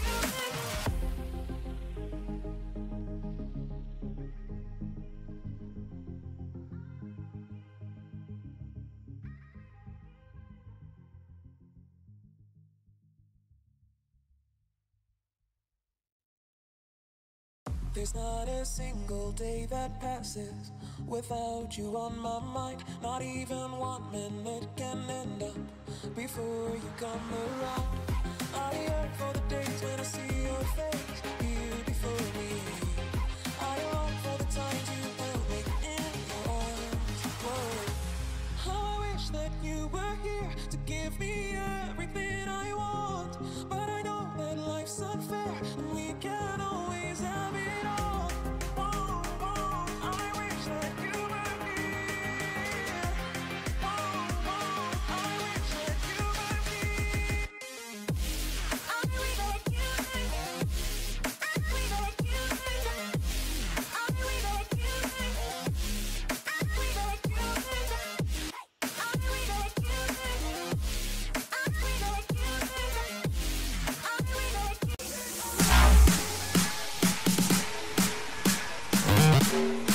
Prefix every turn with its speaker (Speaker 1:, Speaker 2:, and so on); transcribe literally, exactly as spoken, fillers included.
Speaker 1: There's not a single day that passes without you on my mind. Not even one minute can end up before you come around. I yearn for the days when I see your face here before me. I long for the times you held me in your arms. Whoa. How I wish that you were here to give me everything I want. But I know that life's unfair and we can't always have it.
Speaker 2: Thank you.